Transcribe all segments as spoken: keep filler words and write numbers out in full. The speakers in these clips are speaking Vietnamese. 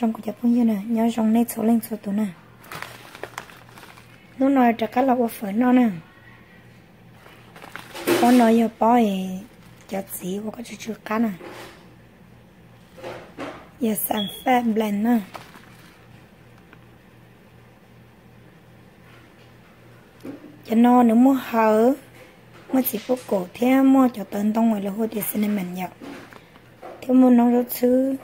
rong của chặt cũng như nè nhớ rong này số lên số tụ nè nó nói cho cá lọc phở nó nè có nói giờ bói chặt gì và có chút chút cá nè giờ sản phép blend nè cho nó nếu mua hở mới chỉ có cổ theo mua cho tận tông ngoài là hồi thì xin mình nhở theo mua nó rất chứ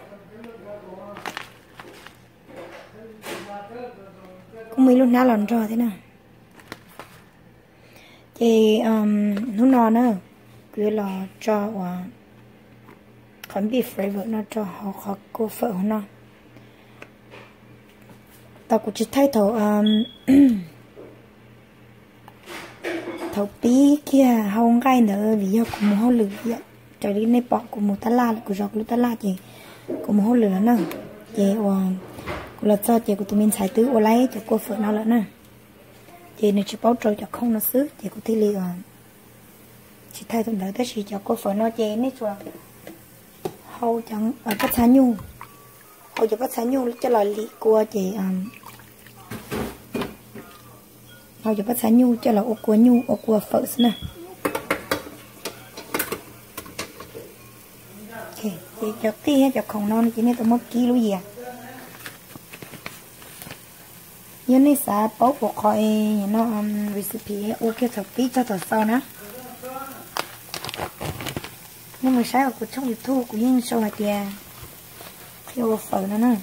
cũng mấy lúc nào lần rồi thế nào thì um, nó nó nữa cứ là cho và còn bị flavor nó cho họ khó cô phở nó tao cũng chỉ thấy thầu um, thầu bí kia không gai nữa vì do cũng mua lửa vậy trời đi này bỏ cũng mua ta la của giọt lúc ta la chị cũng mua lửa nữa chị và là cho chị của tụi mình xài tứ ô lấy cho cô phở nó nữa nè chị này chỉ bao trâu cho không nó xứ chị của thi li rồi chị thay thuận lợi tới chị cho cô phở nó chị này chùa hầu chẳng ở bắt xá nhu hầu cho bắt xá nhu cho là lì của chị um, hầu cho bắt xá nhu cho là ô của nhu ô của phở nè ok chị cho tí cho không non chị này tôi mất ký luôn gì à nhân này sẽ bảo bộ khỏi nó um, recipe ok thật tí cho thật sau nữa nhưng mà sáng của trong YouTube của những show hạt tiền khi ô phở nữa nè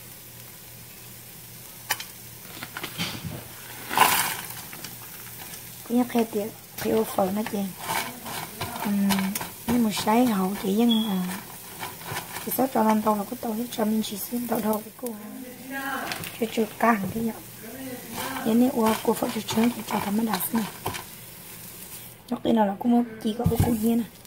cũng như khi tiền khi ô phở nó chị um, nhưng mà sáng hậu chị dân uh, chị sẽ cho lần đầu là có tôi cho mình chỉ xin đầu đầu cái cô chưa chưa càng cái nhở vậy nên ô cô phở cho trứng thì cho thằng mới đặt này lúc tí nào là cũng chỉ có cô hiên này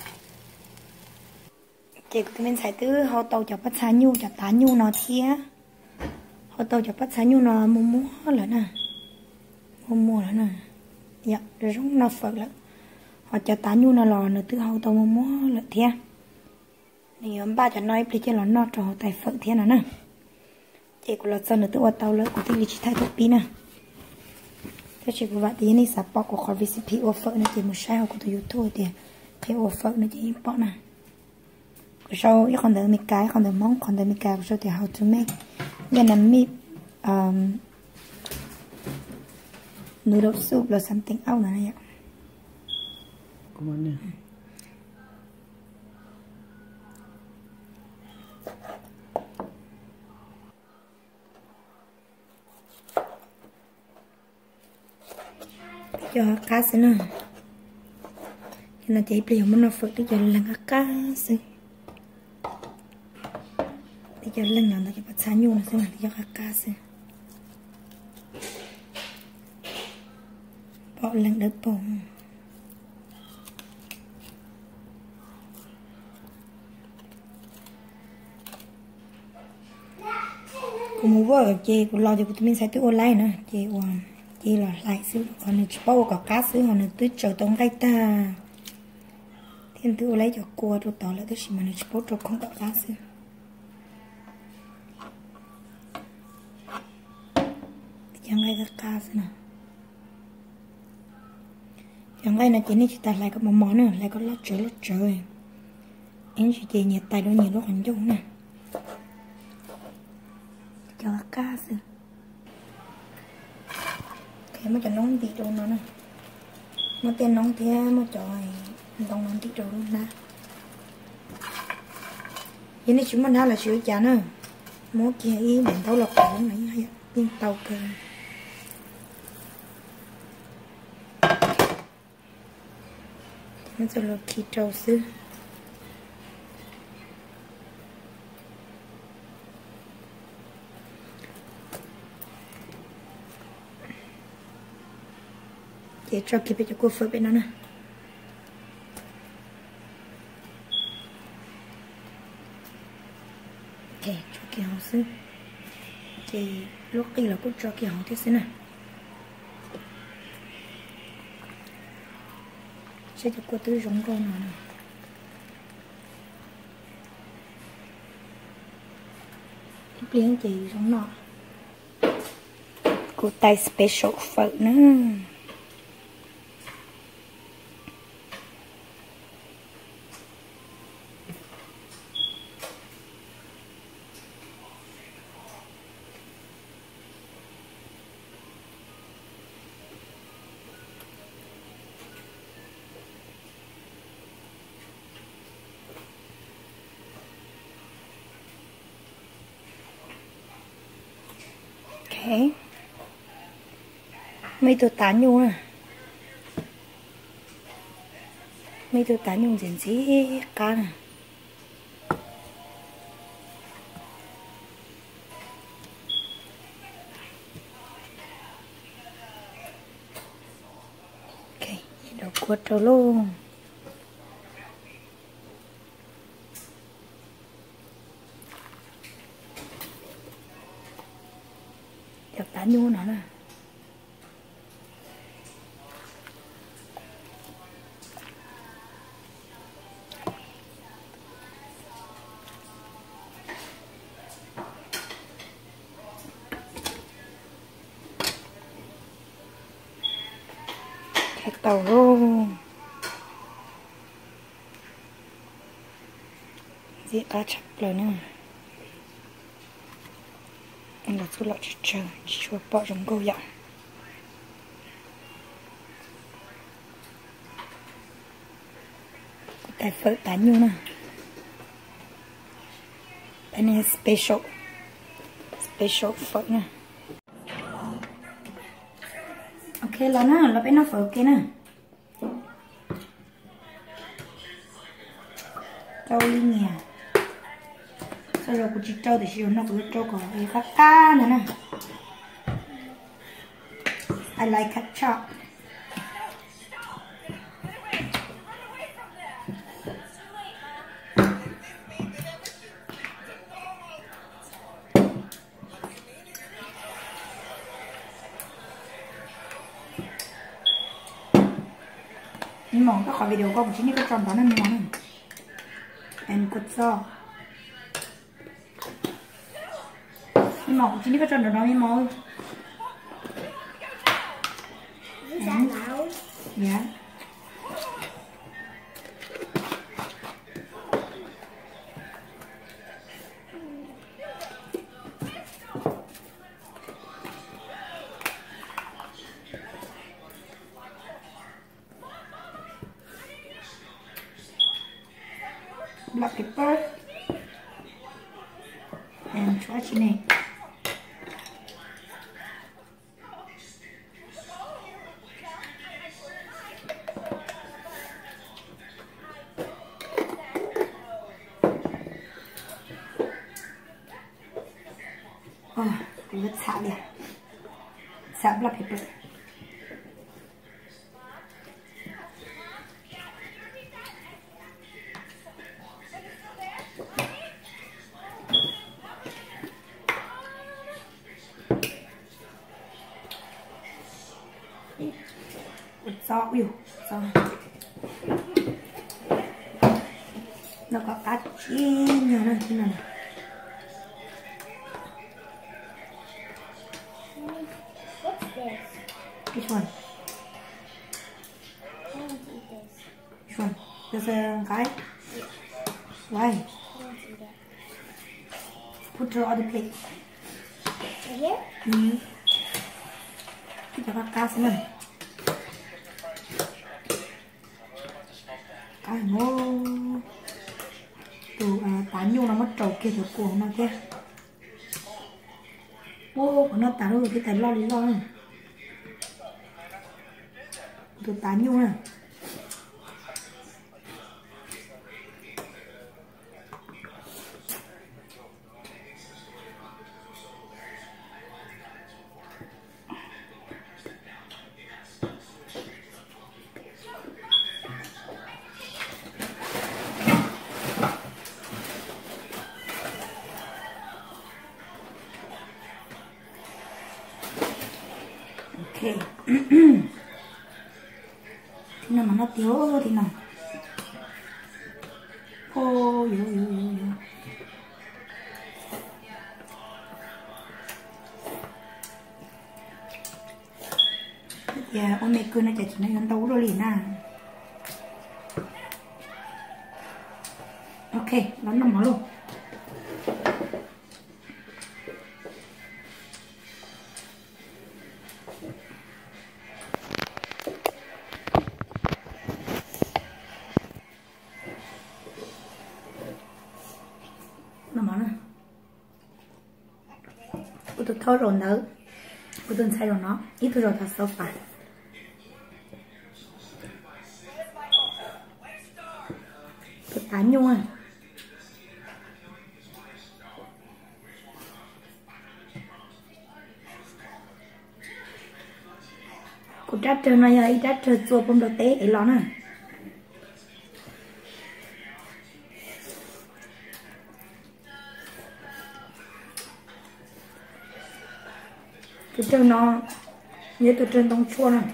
chị của mình xài từ họ tàu cho bắt xá nhu cho tá nhu nó thía họ tàu cho bắt xá nhu nó mua mua nữa nè mua mua nữa nè dạ rồi giống nó phật lại họ cho tá nhu nó lò nữa từ họ tàu mua mua lại thía thì ông ba cho nói thì cho nó nó cho họ tài phật thía nó nè chị của là son nữa từ họ tàu lớn của thì chỉ thay thuốc pin nè thế chị của bạn thì này sắp bọc của khỏi recipe offer này chỉ một sai của tôi YouTube thì cái offer này chỉ bỏ nè sau ít còn đợi mấy cái còn đợi món còn đợi mấy cái sau thì how to make giờ nằm mi um, noodle soup là something else nữa này ạ come on nè cho cá xin nữa cho nên chị bây giờ muốn nó phượt đi cho lần cá xin thì cho lần nào cho bắt xá nhu nó sẽ làm cho cá cá xem bỏ lần đỡ bông cũng muốn vợ chị cũng lo cho tụi mình sẽ tự online nữa chị hoàn chị là lại xíu còn nó bao có cá xíu còn nó tưới trời tông gai ta thiên tự lấy cho cua rồi tỏ lại tới mà nó bao rồi không có cá xíu chẳng ngay cái cá xíu nè chẳng ngay là chị này chị ta lại có một món nữa lại có lót trời lót trời em chị chị nhiệt tay đó nhiều lúc hành dung nè cho cá xíu cái mới cho nóng tí trộn nó nè nó tên nóng thế mà trời đông nóng tí trộn luôn nè vậy nên chúng mình đã là sữa chả nữa mỗi kia ý đèn tàu lọc cổ này hay pin tàu cơ nó sẽ là khi trâu xứ để cho kịp cho cô phơi bên nó nè ok cho kia họ xứ thì lúc kia là cũng cho kia họ thế xứ nè sẽ cho cô tứ giống con nó nè liền chị giống nọ cô tay special phở nữa. Okay. Mấy tôi tán nhung à. Mấy tôi tán nhung diễn gì cá nè. Ok, đầu cuột rồi luôn. Được tán nhung nó nè. Cái tàu luôn. Dễ cá chặt rồi nè. Anh là số lọ chờ chờ chua bỏ trong câu dạ. Cái phở tán nhung nè. Cái này special special phở nè. Ok là nó là bên nó phở kia nè. Trâu linh nhà. Sau rồi cô chỉ trâu thì chỉ nó cứ trâu có cái cá cá nữa nè. I like ketchup. Nhưng mà các khỏi video con chỉ như cái tròn đó nên món này. And good sauce. Nhưng mà chỉ như cái tròn đó nó mới mồi. Dạ. Black pepper and trachine. Oh, let's have it. Let's black pepper. Rau yêu rau nó có cá chiên nhiều hơn thế này. What's this? Which one? I want to eat this. Which one? There's a guy. Why? I want to eat it. Put her on the plate. Right here? Mm. Cho các cá xem này. Cá ngô. Tụ à, tán nhung nó mất trầu kia rồi cuồng nó kia. Ô, của nó tán rồi cái tay lo lý lo này. Tụ tán nhung này. Ok. Thế nào mà nó thiếu thì nào. Ô, yo, yo, yo, yo. dạ ôm mẹ cười nó chạy này gần đâu rồi liền à. Ok nó nằm nó luôn. Nằm nó nè. Cô tôi thôi rồi nữa. Cô tôi sai rồi nó. Ít thôi rồi thật sao phải. Tôi tán nhung à. Cô trát trơn này ấy trát trơn chua bông đầu tế ấy ló nè. Tôi trơn nó nhớ tôi trơn tông chua nè.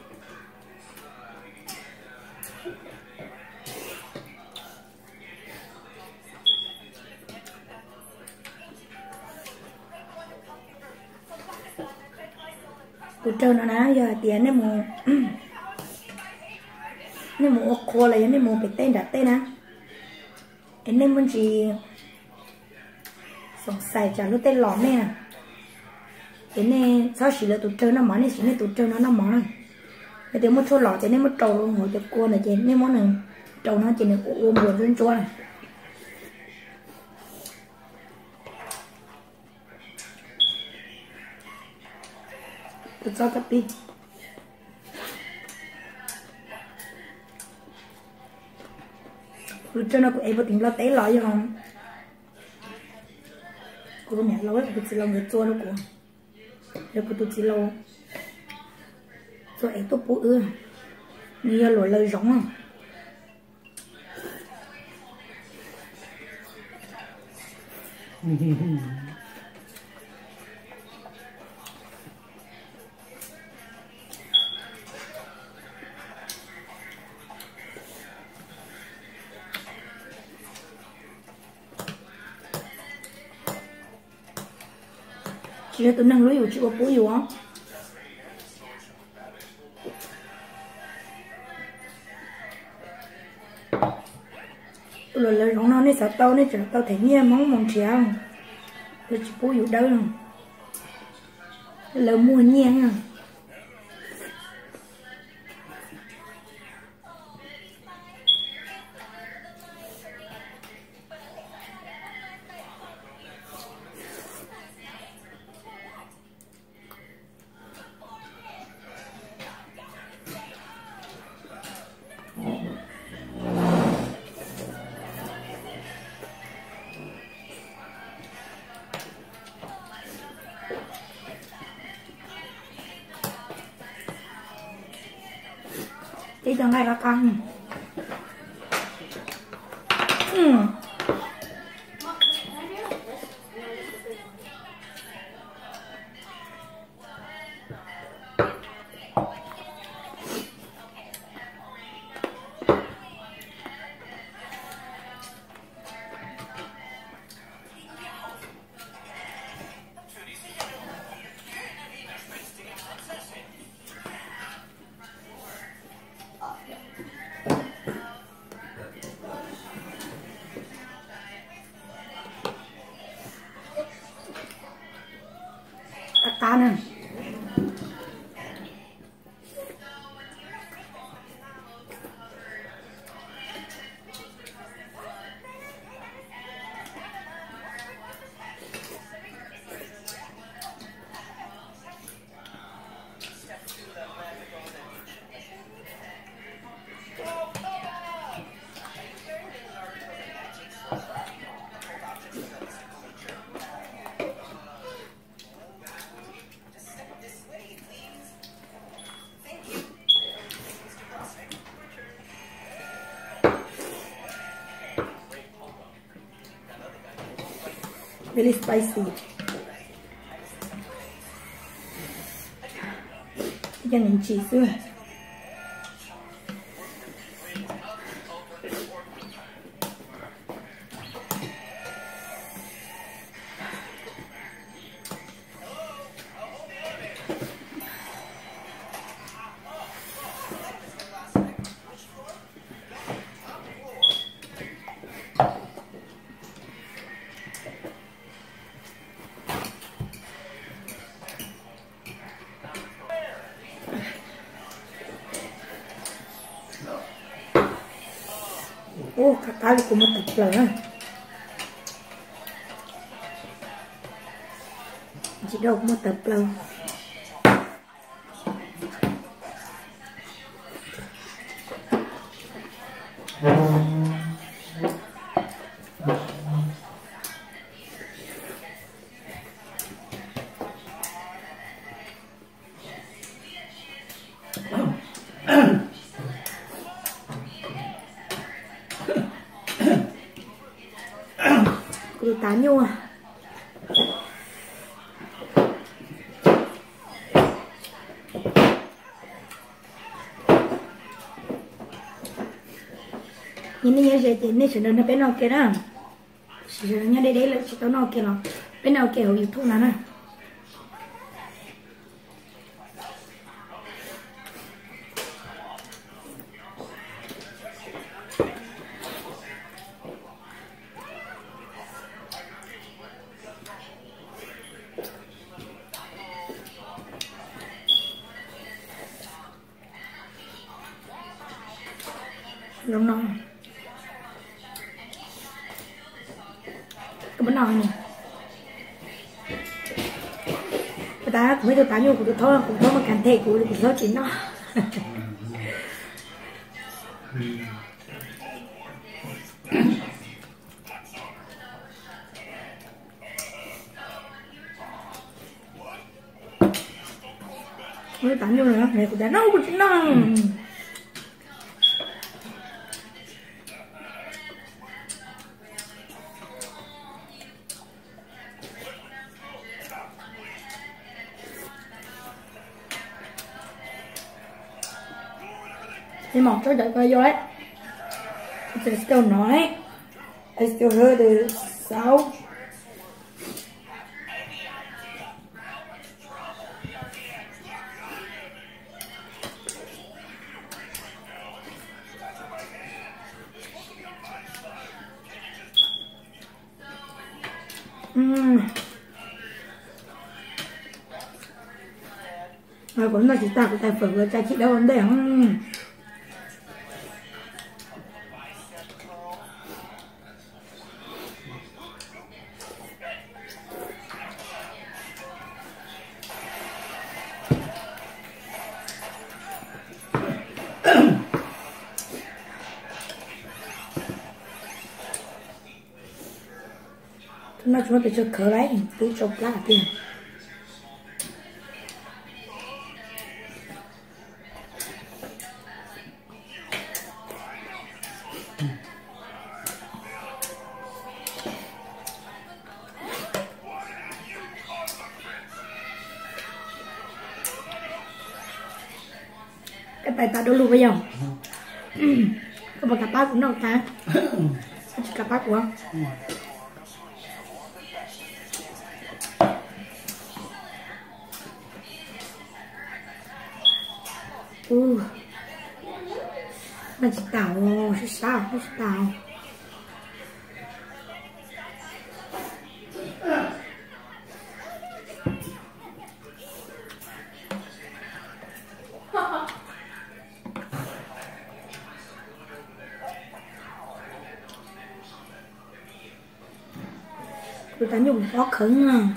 Tôi trơn nó ná giờ tiền này mù này mù khô là này mù bị tên đặt tên á em nên muốn gì sống xài trả lúc tên lỏm nè thế nên sao chỉ là tụi trơn nó món này chỉ là tụi trơn nó nó món này cái tiếng một số lọ thế nên một trầu luôn ngồi cho cô này chị nên món này trầu nó chỉ là ôm buồn lên chua này tôi cho tập đi tụi trơn nó cũng em có tiếng lo té lọ chứ không cô có mẹ lâu ấy tụi chị lâu người chua nó của rồi cô tụi chị lâu rồi ấy tôi bố ưa như lỗi lời giống à chị là tôi nâng lưới của chị có bố gì không? Tôi là lời rộng nó này sợ tao này chờ tao thấy nghe món mong chéo tôi chỉ bố gì đâu không? Lời mua nhang à đi trong đây là con ừ. Cá nè really spicy cho mình chỉ xưa ô cả cái là cũng một tập rồi chỉ đâu một tập lâu cứ tán vô à nhìn như vậy thì nên sẽ đơn bên nào kia đó sẽ nhớ đây đấy là chỉ tao nào kia là bên nào kia ở thu nào nè rong non cái bánh nồi này người ta cũng biết được tán vô của tôi thôi cũng có một cành thể của của số chín đó mới tán vô nữa này của ta nấu của chín đó nhưng mà tôi đợi coi vô đấy tôi still nói I still heard the sound uhm. Rồi cũng là chị ta của tài phở của cha chị đâu vấn đề không nó chúng ta cho cỡ đấy cứ chụp lá tiền cái bài ta đâu luôn bây giờ có một cặp bác cũng đâu ta chỉ cặp bác của ừ nó chỉ tao是sao nó chỉ tao người ta dùng khó khăn à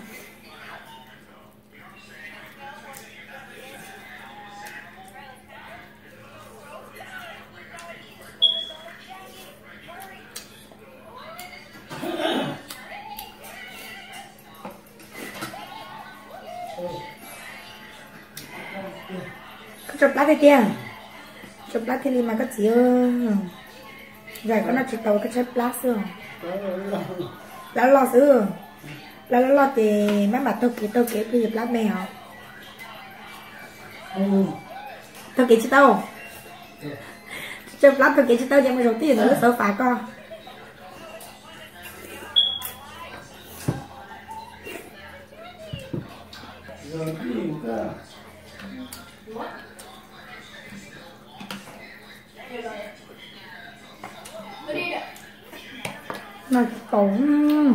chụp lá cái kia chụp lá thì mà có chỉ rồi có nó chỉ tàu cái chụp lá xưa lá lo xưa lá lo lo thì mấy bà tôi kỹ tôi kỹ tôi chụp lá mèo tôi kỹ chỉ tao chụp lá tôi kỹ chỉ tao nhưng mà đầu tiên nó sợ phải con nó tổng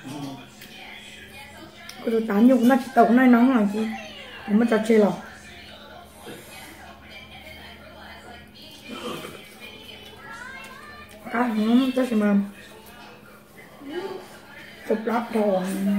cái đồ tán nhục nó chỉ tổng này nóng là gì không có trò chơi rồi cá nó rất là mềm chụp lót đồ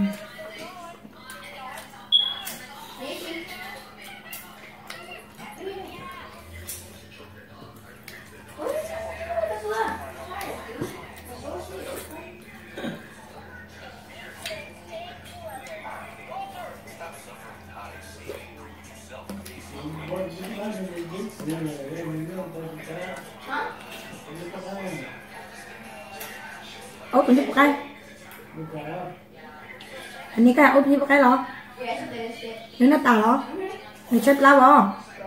ốp ini pakai ini kan ốp ini pakai loh ini nata loh ini chat lah loh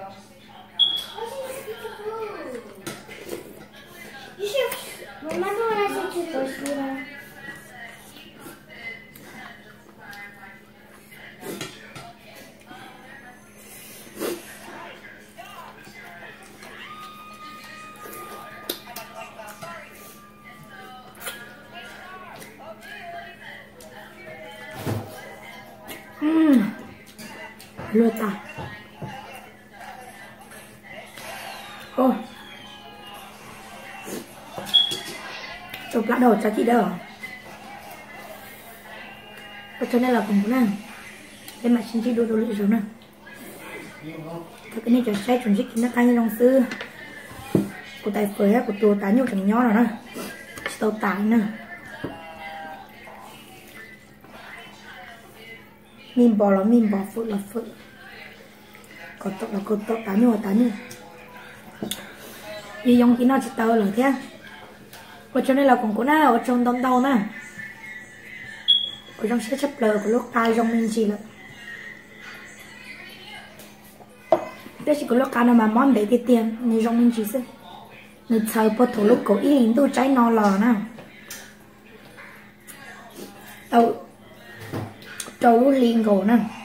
Mama don't want to take those here. Hmm, lượt à? Ô, chụp lại đầu cho chị đâu? Cho nên là cùng cũng năng. Đây mà xin chị đôi đôi lưỡi rồi nè. Thật cái này cho xe chuẩn dịch nó cay như lòng sư. Của tài phơi á, của tua tá nhiều chẳng nhỏ rồi nè. Tàu tải nè. Mình bỏ là mình bỏ, phự là phự. Có tốc là có tốc, tá nhiều là tá nhiều. Vì dòng tí nó chỉ tàu là thế. Ở trong này là cũng có nè, ở trong tông tàu nè. Ở trong sẽ chấp lờ của lúc tai trong mình chỉ là. Thế chỉ có lúc ca nào mà món để cái tiền, nên trong mình chỉ sẽ. Nên chờ bớt thủ lúc cổ ý hình tôi trái nó lò nè. Tàu trâu liền cổ nè.